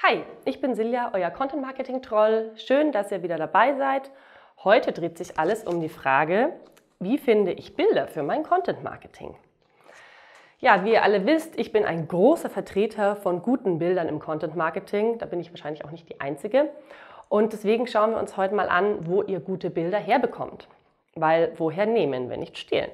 Hi, ich bin Silja, euer Content Marketing Troll. Schön, dass ihr wieder dabei seid. Heute dreht sich alles um die Frage, wie finde ich Bilder für mein Content Marketing? Ja, wie ihr alle wisst, ich bin ein großer Vertreter von guten Bildern im Content Marketing. Da bin ich wahrscheinlich auch nicht die Einzige. Und deswegen schauen wir uns heute mal an, wo ihr gute Bilder herbekommt. Weil woher nehmen, wenn nicht stehlen?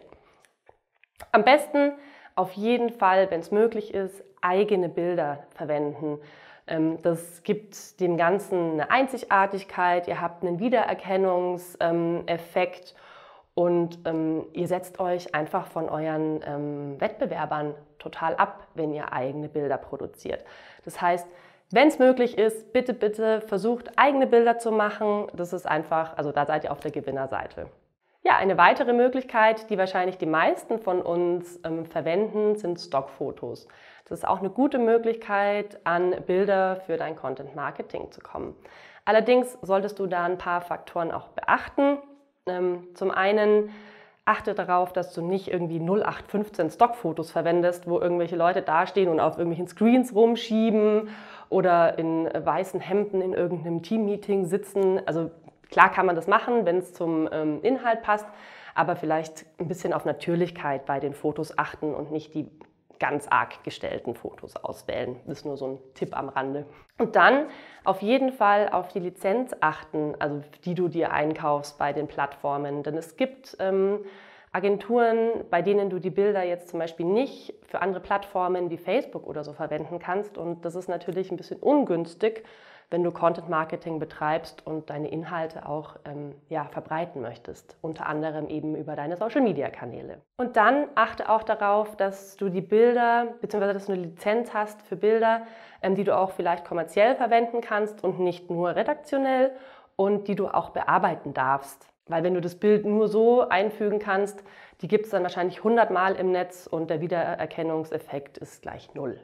Am besten auf jeden Fall, wenn es möglich ist, eigene Bilder verwenden. Das gibt dem Ganzen eine Einzigartigkeit, ihr habt einen Wiedererkennungseffekt und ihr setzt euch einfach von euren Wettbewerbern total ab, wenn ihr eigene Bilder produziert. Das heißt, wenn es möglich ist, bitte, bitte versucht, eigene Bilder zu machen. Das ist einfach, also da seid ihr auf der Gewinnerseite. Ja, eine weitere Möglichkeit, die wahrscheinlich die meisten von uns verwenden, sind Stockfotos. Das ist auch eine gute Möglichkeit, an Bilder für dein Content Marketing zu kommen. Allerdings solltest du da ein paar Faktoren auch beachten. Zum einen achte darauf, dass du nicht irgendwie 0815 Stockfotos verwendest, wo irgendwelche Leute dastehen und auf irgendwelchen Screens rumschieben oder in weißen Hemden in irgendeinem Teammeeting sitzen. Also klar kann man das machen, wenn es zum Inhalt passt, aber vielleicht ein bisschen auf Natürlichkeit bei den Fotos achten und nicht die ganz arg gestellten Fotos auswählen. Das ist nur so ein Tipp am Rande. Und dann auf jeden Fall auf die Lizenz achten, also die du dir einkaufst bei den Plattformen. Denn es gibt Agenturen, bei denen du die Bilder jetzt zum Beispiel nicht für andere Plattformen wie Facebook oder so verwenden kannst. Und das ist natürlich ein bisschen ungünstig, wenn du Content Marketing betreibst und deine Inhalte auch verbreiten möchtest, unter anderem eben über deine Social Media Kanäle. Und dann achte auch darauf, dass du die Bilder, beziehungsweise dass du eine Lizenz hast für Bilder, die du auch vielleicht kommerziell verwenden kannst und nicht nur redaktionell und die du auch bearbeiten darfst. Weil wenn du das Bild nur so einfügen kannst, die gibt es dann wahrscheinlich 100 Mal im Netz und der Wiedererkennungseffekt ist gleich 0.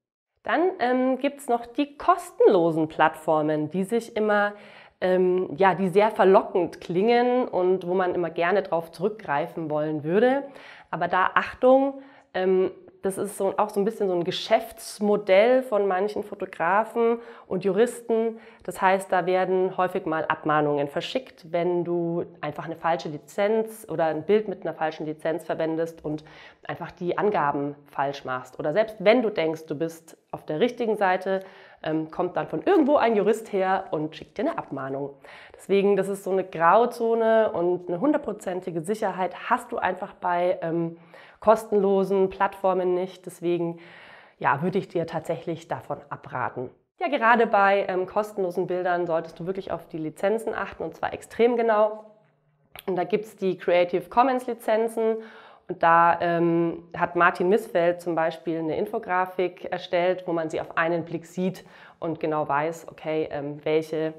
Dann gibt es noch die kostenlosen Plattformen, die sich immer, die sehr verlockend klingen und wo man immer gerne drauf zurückgreifen wollen würde. Aber da Achtung, das ist auch so ein bisschen so ein Geschäftsmodell von manchen Fotografen und Juristen. Das heißt, da werden häufig mal Abmahnungen verschickt, wenn du einfach eine falsche Lizenz oder ein Bild mit einer falschen Lizenz verwendest und einfach die Angaben falsch machst. Oder selbst wenn du denkst, du bist auf der richtigen Seite, kommt dann von irgendwo ein Jurist her und schickt dir eine Abmahnung. Deswegen, das ist so eine Grauzone und eine 100%ige Sicherheit hast du einfach bei kostenlosen Plattformen nicht. Deswegen würde ich dir tatsächlich davon abraten. Ja, gerade bei kostenlosen Bildern solltest du wirklich auf die Lizenzen achten und zwar extrem genau. Und da gibt es die Creative Commons Lizenzen und da hat Martin Missfeld zum Beispiel eine Infografik erstellt, wo man sie auf einen Blick sieht und genau weiß, okay, welche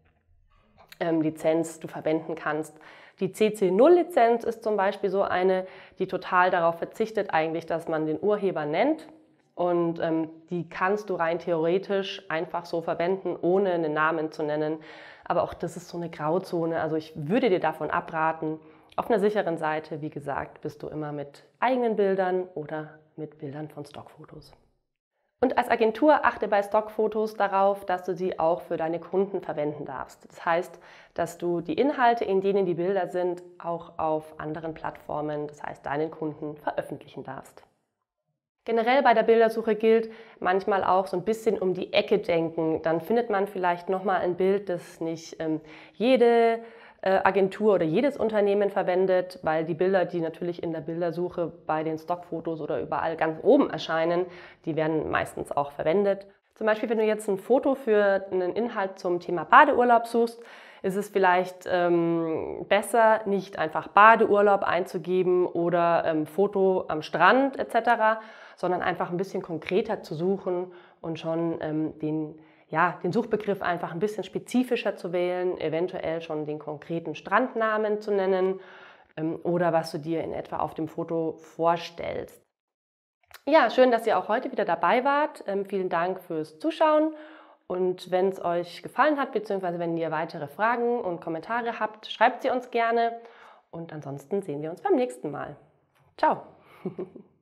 Lizenz du verwenden kannst. Die CC0-Lizenz ist zum Beispiel so eine, die total darauf verzichtet eigentlich, dass man den Urheber nennt. Und die kannst du rein theoretisch einfach so verwenden, ohne einen Namen zu nennen. Aber auch das ist so eine Grauzone. Also ich würde dir davon abraten. Auf einer sicheren Seite, wie gesagt, bist du immer mit eigenen Bildern oder mit Bildern von Stockfotos. Und als Agentur achte bei Stockfotos darauf, dass du sie auch für deine Kunden verwenden darfst. Das heißt, dass du die Inhalte, in denen die Bilder sind, auch auf anderen Plattformen, das heißt deinen Kunden, veröffentlichen darfst. Generell bei der Bildersuche gilt manchmal auch so ein bisschen um die Ecke denken. Dann findet man vielleicht nochmal ein Bild, das nicht jede Agentur oder jedes Unternehmen verwendet, weil die Bilder, die natürlich in der Bildersuche bei den Stockfotos oder überall ganz oben erscheinen, die werden meistens auch verwendet. Zum Beispiel, wenn du jetzt ein Foto für einen Inhalt zum Thema Badeurlaub suchst, ist es vielleicht besser, nicht einfach Badeurlaub einzugeben oder Foto am Strand etc., sondern einfach ein bisschen konkreter zu suchen und schon den Suchbegriff einfach ein bisschen spezifischer zu wählen, eventuell schon den konkreten Strandnamen zu nennen oder was du dir in etwa auf dem Foto vorstellst. Ja, schön, dass ihr auch heute wieder dabei wart. Vielen Dank fürs Zuschauen. Und wenn es euch gefallen hat, beziehungsweise wenn ihr weitere Fragen und Kommentare habt, schreibt sie uns gerne. Und ansonsten sehen wir uns beim nächsten Mal. Ciao!